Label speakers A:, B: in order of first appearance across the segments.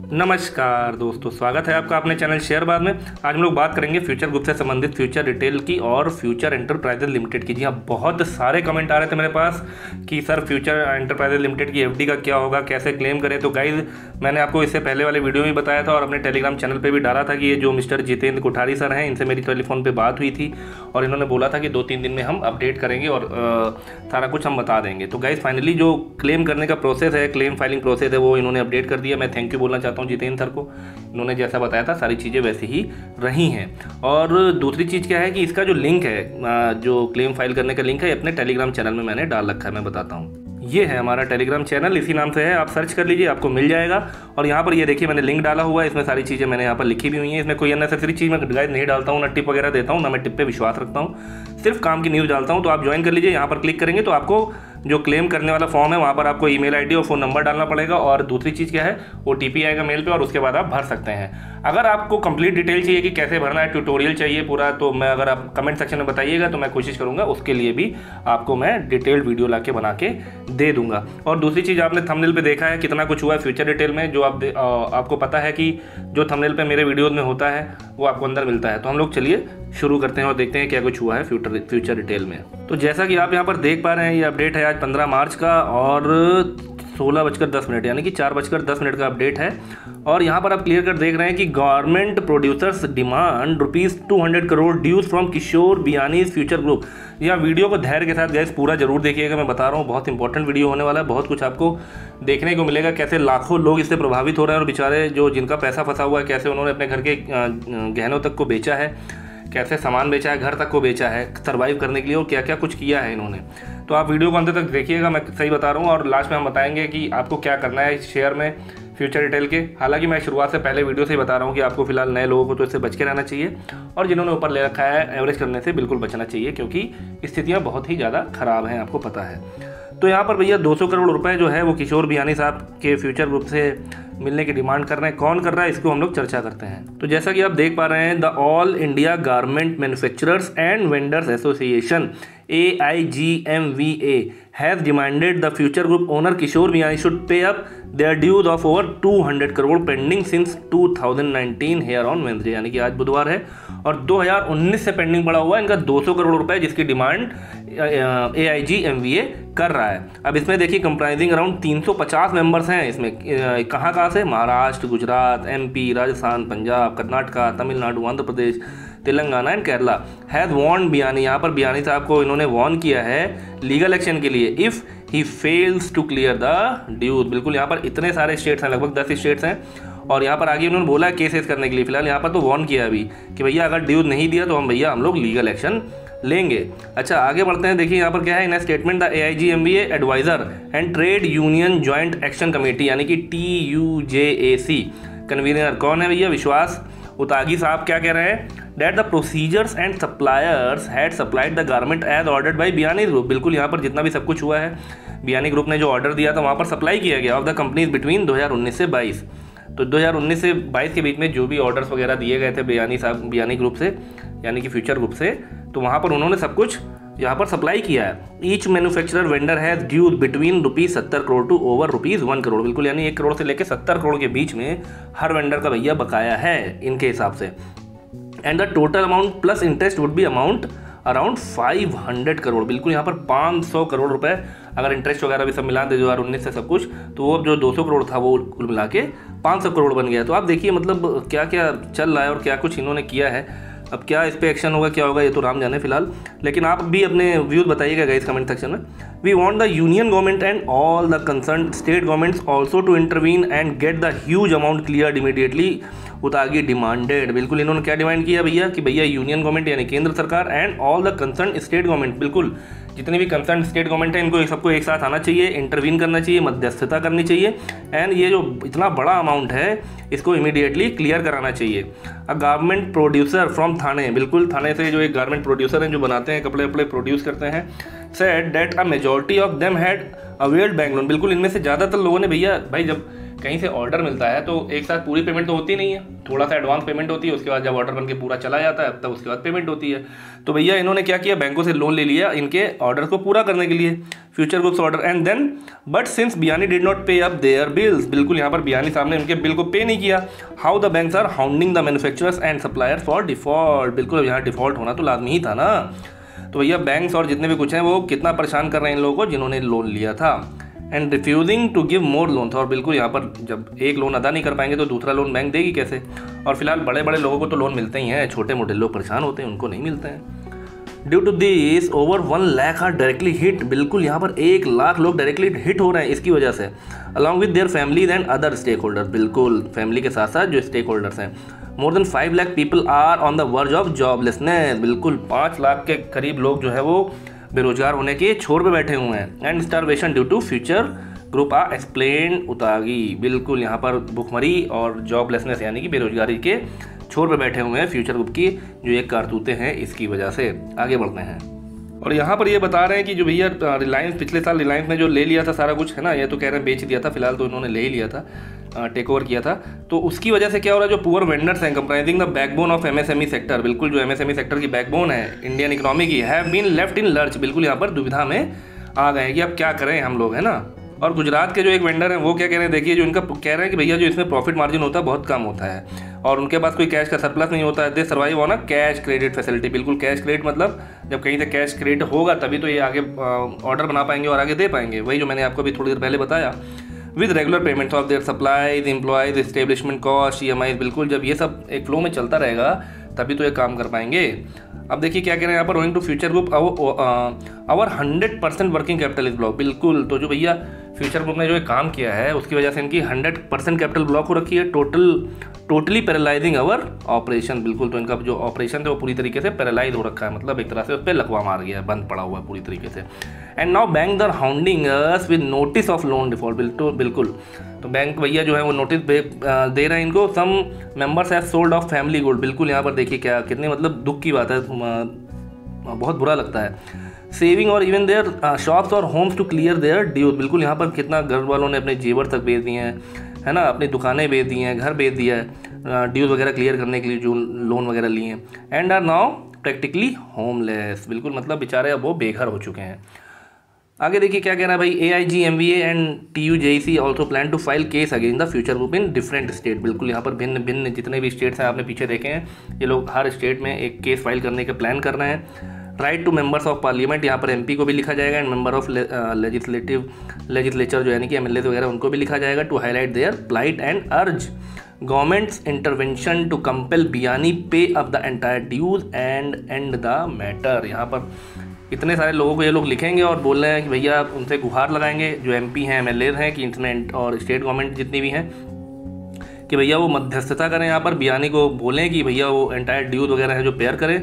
A: नमस्कार दोस्तों, स्वागत है आपका अपने चैनल शेयरबाज में। आज हम लोग बात करेंगे फ्यूचर ग्रुप से संबंधित फ्यूचर रिटेल की और फ्यूचर एंटरप्राइजेज लिमिटेड की। जी हाँ, बहुत सारे कमेंट आ रहे थे मेरे पास कि सर फ्यूचर एंटरप्राइजेज लिमिटेड की एफडी का क्या होगा, कैसे क्लेम करें। तो गाइज, मैंने आपको इससे पहले वाले वीडियो में बताया था और अपने टेलीग्राम चैनल पर भी डाला था कि ये जो मिस्टर जितेंद्र कोठारी सर हैं, इनसे मेरी टेलीफोन पर बात हुई थी और इन्होंने बोला था कि 2-3 दिन में हम अपडेट करेंगे और सारा कुछ हम बता देंगे। तो गाइज, फाइनली जो क्लेम करने का प्रोसेस है, क्लेम फाइलिंग प्रोसेस है, वो इन्होंने अपडेट कर दिया। मैं थैंक यू बोलना चाहता हूँ जितेंद्र सर को। इन्होंने जैसा बताया था सारी चीज़ें वैसी ही रही हैं। और दूसरी चीज़ क्या है कि इसका जो लिंक है, जो क्लेम फाइल करने का लिंक है, अपने टेलीग्राम चैनल में मैंने डाल रखा है। मैं बताता हूँ, ये है हमारा टेलीग्राम चैनल, इसी नाम से है। आप सर्च कर लीजिए, आपको मिल जाएगा। और यहाँ पर ये देखिए, मैंने लिंक डाला हुआ है, इसमें सारी चीज़ें मैंने यहाँ पर लिखी भी हुई हैं। इसमें कोई अननेसेसरी चीज़ मैं गाइड नहीं डालता हूँ, ना टिप वगैरह देता हूँ, ना मैं टिप पे विश्वास रखता हूँ, सिर्फ काम की न्यूज़ डालता हूँ। तो आप ज्वाइन कर लीजिए। यहाँ पर क्लिक करेंगे तो आपको जो क्लेम करने वाला फॉर्म है, वहाँ पर आपको ईमेल आईडी और फ़ोन नंबर डालना पड़ेगा। और दूसरी चीज़ क्या है, ओटीपी आएगा मेल पे और उसके बाद आप भर सकते हैं। अगर आपको कंप्लीट डिटेल चाहिए कि कैसे भरना है, ट्यूटोरियल चाहिए पूरा, तो मैं अगर आप कमेंट सेक्शन में बताइएगा तो मैं कोशिश करूँगा उसके लिए भी आपको मैं डिटेल्ड वीडियो ला के बना के दे दूँगा। और दूसरी चीज़, आपने थंबनेल पे देखा है कितना कुछ हुआ है फ्यूचर डिटेल में। जो आपको पता है कि जो थंबनेल पे मेरे वीडियोज़ में होता है वो आपको अंदर मिलता है। तो हम लोग चलिए शुरू करते हैं और देखते हैं क्या कुछ हुआ है फ्यूचर डिटेल में। तो जैसा कि आप यहाँ पर देख पा रहे हैं, ये अपडेट है आज 15 मार्च का और 16:10 यानी कि 4:10 का अपडेट है। और यहाँ पर आप क्लियर कर देख रहे हैं कि government producers demand ₹200 crore dues from Kishore Biyani's future group. यह वीडियो को धैर्य के साथ गैस पूरा जरूर देखिएगा। मैं बता रहा हूँ, बहुत इंपॉर्टेंट वीडियो होने वाला है। बहुत कुछ आपको देखने को मिलेगा, कैसे लाखों लोग इससे प्रभावित हो रहे हैं और बेचारे जो जिनका पैसा फंसा हुआ है, कैसे उन्होंने अपने घर के गहनों तक को बेचा है, कैसे सामान बेचा है, घर तक को बेचा है सर्वाइव करने के लिए, और क्या क्या कुछ किया है इन्होंने। तो आप वीडियो को अंत तक देखिएगा, मैं सही बता रहा हूँ। और लास्ट में हम बताएंगे कि आपको क्या करना है इस शेयर में फ्यूचर रिटेल के। हालांकि मैं शुरुआत से पहले वीडियो से ही बता रहा हूँ कि आपको फिलहाल नए लोगों को तो इससे बच के रहना चाहिए और जिन्होंने ऊपर ले रखा है एवरेज करने से बिल्कुल बचना चाहिए, क्योंकि स्थितियाँ बहुत ही ज़्यादा ख़राब हैं, आपको पता है। तो यहाँ पर भैया 200 करोड़ रुपए जो है वो किशोर बियानी साहब के फ्यूचर ग्रुप से मिलने की डिमांड कर रहे हैं। कौन कर रहा है, इसको हम लोग चर्चा करते हैं। तो जैसा कि आप देख पा रहे हैं, the all India garment manufacturers and vendors association AIGMVA has demanded the future group owner Kishore Biyani should pay up their dues of over 200 crore pending since 2019 here on Wednesday, यानी कि आज बुधवार है और 2019 से पेंडिंग पड़ा हुआ है इनका 200 करोड़ रुपए, जिसकी डिमांड AIGMVA कर रहा है। अब इसमें देखिए कंप्राइजिंग अराउंड 350 मेंबर्स हैं। इसमें कहाँ से, Maharashtra, Gujarat, MP, Rajasthan, Punjab, Karnataka, Tamil Nadu, Andhra Pradesh, Telangana and Kerala has warned Biyani. यहाँ पर बियानी साहब को इन्होंने वॉर्न किया है लीगल एक्शन के लिए if he fails to clear the dues. बिल्कुल, यहाँ पर इतने सारे स्टेट्स हैं, लगभग 10 स्टेट्स हैं और यहाँ पर आगे उन्होंने बोला केसेस करने के लिए। फिलहाल यहाँ पर तो वॉर्न किया अभी कि भैया अगर ड्यूज नहीं दिया तो हम लोग लीगल एक्शन लेंगे। अच्छा, आगे बढ़ते हैं। देखिए यहाँ पर क्या है, in statement the AIGMVA adviser and trade union joint action committee यानी कि TUJAC कन्वीनर कौन है भैया, विश्वास उतागी साहब क्या कह रहे हैं, that the procedures and suppliers had supplied the garment as ordered by Biyani group. बिल्कुल, यहाँ पर जितना भी सब कुछ हुआ है, बियानी ग्रुप ने जो ऑर्डर दिया था वहाँ पर सप्लाई किया गया ऑफ द कंपनीज बिटवीन 2019 से 22। तो 2019 से 22 के बीच में जो भी ऑर्डर्स वगैरह दिए गए थे बियानी ग्रुप से, यानी कि फ्यूचर ग्रुप से, तो वहाँ पर उन्होंने सब कुछ यहाँ पर सप्लाई किया है। Each manufacturer vendor has dues between ₹70 crore to over ₹1 crore. बिल्कुल, यानी 1 करोड़ से लेकर 70 करोड़ के बीच में हर वेंडर का भैया बकाया है इनके हिसाब से। And the total amount plus interest would be amount around 500 crore. बिल्कुल, यहाँ पर 500 करोड़ रुपए अगर इंटरेस्ट वगैरह भी सब मिला दे 2019 से सब कुछ, तो वो जो 200 करोड़ था वो कुल मिला के 500 करोड़ बन गया। तो आप देखिए मतलब क्या क्या चल रहा है और क्या कुछ इन्होंने किया है। अब क्या इस पर एक्शन होगा, क्या होगा, ये तो राम जाने फिलहाल। लेकिन आप भी अपने व्यूज़ बताइएगा गाइस कमेंट सेक्शन में। We want the union government and all the concern state governments also to intervene and get the huge amount cleared immediately Utagi demanded. बिल्कुल, इन्होंने क्या डिमांड किया भैया कि भैया यूनियन गवर्नमेंट यानी केंद्र सरकार and all the concern state government, बिल्कुल जितनी भी कंसर्न स्टेट गवर्नमेंट है इनको सबको एक साथ आना चाहिए, इंटरवीन करना चाहिए, मध्यस्थता करनी चाहिए एंड ये जो इतना बड़ा अमाउंट है इसको इमीडिएटली क्लियर कराना चाहिए। A garment producer from Thane, बिल्कुल थाने से जो एक गारमेंट प्रोड्यूसर हैं जो बनाते हैं कपड़े वपड़े प्रोड्यूस करते हैं, said that a majority of them had availed bank loan. बिल्कुल, इनमें से ज़्यादातर लोगों ने भैया भाई जब कहीं से ऑर्डर मिलता है तो एक साथ पूरी पेमेंट तो होती नहीं है, थोड़ा सा एडवांस पेमेंट होती है, उसके बाद जब ऑर्डर बन के पूरा चला जाता है तब उसके बाद पेमेंट होती है। तो भैया इन्होंने क्या किया, बैंकों से लोन ले लिया इनके ऑर्डर को पूरा करने के लिए, future goods order. And then but since Biyani did not pay up their bills, बिल्कुल यहाँ पर बियानी साहब ने उनके बिल को पे नहीं किया। How the banks are hounding the manufacturers and suppliers for default, बिल्कुल यहाँ डिफॉल्ट होना तो लाजमी ही था ना। तो भैया बैंक्स और जितने भी कुछ हैं वो कितना परेशान कर रहे हैं इन लोगों को जिन्होंने लोन लिया था। And refusing to give more loan था, और बिल्कुल यहाँ पर जब एक लोन अदा नहीं कर पाएंगे तो दूसरा लोन बैंक देगी कैसे। और फिलहाल बड़े बड़े लोगों को तो लोन मिलते ही हैं, छोटे मोटे लोग परेशान होते हैं उनको नहीं मिलते हैं। Due to this over 1 lakh are directly hit, बिल्कुल यहाँ पर 1 लाख लोग डायरेक्टली हिट हो रहे हैं इसकी वजह से, along with their families and other stake holders, बिल्कुल फैमिली के साथ साथ जो स्टेक होल्डर्स हैं। More than 5 lakh people are on the verge of joblessness, बिल्कुल 5 लाख के करीब लोग जो है वो बेरोजगार होने के छोर पे बैठे हुए हैं। And starvation due to future group are explain Utagi, बिल्कुल यहाँ पर भुखमरी और जॉबलेसनेस यानी कि बेरोजगारी के छोर पे बैठे हुए हैं फ्यूचर ग्रुप की जो एक कारतूते हैं इसकी वजह से। आगे बढ़ते हैं और यहाँ पर ये बता रहे हैं कि जो भैया रिलायंस पिछले साल रिलायंस ने जो ले लिया था सारा कुछ है ना, ये तो कह रहे हैं बेच दिया था, फिलहाल तो इन्होंने ले ही लिया था, टेक ओवर किया था। तो उसकी वजह से क्या हो रहा है, जो पुअर वेंडर्स हैं comprising the backbone of MSME sector, बिल्कुल जो एमएसएमई सेक्टर की बैकबोन है इंडियन इकोनॉमी की, have been left in lurch, बिल्कुल यहाँ पर दुविधा में आ गए कि अब क्या करें हम लोग, है ना। और गुजरात के जो एक वेंडर हैं वो क्या कह रहे हैं, देखिए जो इनका कह रहे हैं कि भैया जो इसमें प्रॉफिट मार्जिन होता है बहुत कम होता है और उनके पास कोई कैश का सरप्लस नहीं होता है। They survive on a cash credit facility, बिल्कुल कैश क्रेडिट मतलब जब कहीं से कैश क्रेडिट होगा तभी तो ये आगे ऑर्डर बना पाएंगे और आगे दे पाएंगे, वही जो मैंने आपको अभी थोड़ी देर पहले बताया। With regular payments of their supplies employees establishment cost EMI, बिल्कुल जब ये सब एक फ्लो में चलता रहेगा तभी तो ये काम कर पाएंगे। अब देखिए क्या कह रहे हैं यहाँ पर, going to future group our 100% working capital is block, बिल्कुल तो जो भैया फ्यूचर ग्रुप ने जो काम किया है उसकी वजह से इनकी 100% कैपिटल ब्लॉक हो रखी है, टोटली पैरालाइजिंग अवर ऑपरेशन, बिल्कुल तो इनका जो ऑपरेशन थे वो पूरी तरीके से पैरालाइज हो रखा है, मतलब एक तरह से उस पर लकवा मार गया है, बंद पड़ा हुआ है पूरी तरीके से। And now bank there hounding us with notice of loan default, बिल्कुल तो बैंक भैया जो है वो नोटिस दे रहे हैं इनको। Some members have sold off family good, बिल्कुल यहाँ पर देखिए क्या कितनी मतलब दुख की बात है, बहुत बुरा लगता है। सेविंग और इवन देयर शॉप्स और homes to clear their dues, बिल्कुल यहाँ पर कितना घर वालों ने अपने जेवर तक बेच दिए हैं, है ना, अपनी दुकानें बेच दी हैं, घर बेच दिया है ड्यूज वगैरह क्लियर करने के लिए जो लोन वगैरह लिए हैं। And are now practically homeless, बिल्कुल मतलब बेचारे अब वो बेघर हो चुके हैं। आगे देखिए क्या कह रहा है भाई, AIG MVA and TUJC also plan to file case against the future group in different state, बिल्कुल यहाँ पर भिन्न भिन्न जितने भी स्टेट्स हैं आपने पीछे देखे हैं, ये लोग हर स्टेट में एक केस फाइल करने का प्लान कर रहे हैं। Write to members of parliament, यहाँ पर MP को भी लिखा जाएगा एंड मेंबर ऑफ लेजिस्लेचर जो यानी कि MLA वगैरह उनको भी लिखा जाएगा, to highlight their plight and urge government's intervention to compel Biyani pay up the entire dues and end the matter. यहाँ पर इतने सारे लोगों को ये लोग लिखेंगे और बोल रहे हैं कि भैया उनसे गुहार लगाएंगे जो MP हैं MLA हैं कि इंटरनेट और स्टेट गवर्नमेंट जितनी भी हैं कि भैया वो मध्यस्थता करें, यहाँ पर बियानी को बोलें कि भैया वो एंटायर ड्यूज वगैरह है जो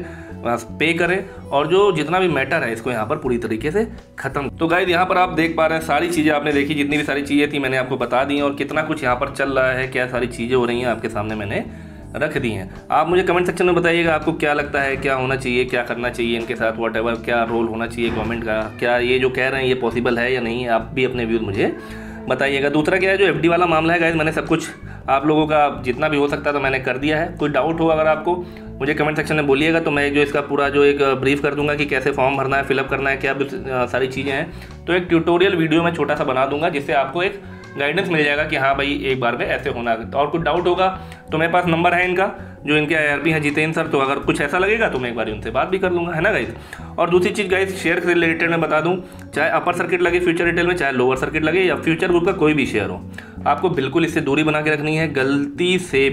A: पे करें और जो जितना भी मैटर है इसको यहाँ पर पूरी तरीके से ख़त्म। तो गाइस यहाँ पर आप देख पा रहे हैं सारी चीज़ें आपने देखी, जितनी भी सारी चीज़ें थी मैंने आपको बता दी और कितना कुछ यहाँ पर चल रहा है, क्या सारी चीज़ें हो रही हैं आपके सामने मैंने रख दी हैं। आप मुझे कमेंट सेक्शन में बताइएगा आपको क्या लगता है, क्या होना चाहिए, क्या करना चाहिए इनके साथ, व्हाटएवर क्या रोल होना चाहिए गवर्नमेंट का, क्या ये जो कह रहे हैं ये पॉसिबल है या नहीं, आप भी अपने व्यूज़ मुझे बताइएगा। दूसरा क्या है, जो FD वाला मामला है गाइस, मैंने सब कुछ आप लोगों का जितना भी हो सकता था मैंने कर दिया है। कोई डाउट हो अगर आपको मुझे कमेंट सेक्शन में बोलिएगा तो मैं जो इसका पूरा जो एक ब्रीफ कर दूंगा कि कैसे फॉर्म भरना है, फिलअप करना है, क्या सारी चीज़ें हैं, तो एक ट्यूटोरियल वीडियो में छोटा सा बना दूंगा जिससे आपको एक गाइडेंस मिल जाएगा कि हाँ भाई एक बार में ऐसे होना है। और कुछ डाउट होगा तो मेरे पास नंबर है इनका, जो इनके IRP हैं जितेंद्र सर, तो अगर कुछ ऐसा लगेगा तो मैं एक बार उनसे बात भी कर लूँगा, है ना गाइस। और दूसरी चीज़ गाइस, शेयर से रिलेटेड मैं बता दूँ, चाहे अपर सर्किट लगे फ्यूचर रिटेल में, चाहे लोअर सर्किट लगे या फ्यूचर ग्रुप का कोई भी शेयर हो, आपको बिल्कुल इससे दूरी बना के रखनी है। गलती से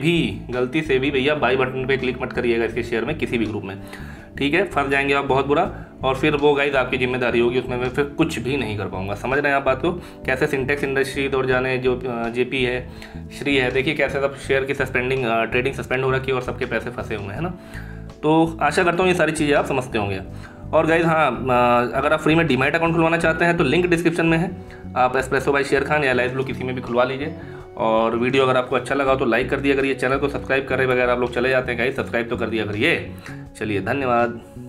A: भी भैया बाई बटन पे क्लिक मत करिएगा इसके शेयर में किसी भी ग्रुप में, ठीक है, फंस जाएंगे आप बहुत बुरा, और फिर वो गाइस आपकी जिम्मेदारी होगी, उसमें मैं फिर कुछ भी नहीं कर पाऊंगा। समझ रहे हैं आप बात को, कैसे सिंटेक्स इंडस्ट्री और जाने जो JP है, श्री है, देखिए कैसे सब शेयर की ट्रेडिंग सस्पेंड हो रखी है और सबके पैसे फंसे हुए हैं ना। तो आशा करता हूँ ये सारी चीज़ें आप समझते होंगे। और गाइज हाँ, अगर आप फ्री में डीमैट अकाउंट खुलवाना चाहते हैं तो लिंक डिस्क्रिप्शन में है, आप एस्प्रेसो बाय शेर खान या लाइव ब्लू किसी में भी खुलवा लीजिए। और वीडियो अगर आपको अच्छा लगा तो लाइक कर दिया करिए, चैनल को सब्सक्राइब करे बगैर आप लोग चले जाते हैं गाइज, सब्सक्राइब तो कर दिया करिए। चलिए धन्यवाद।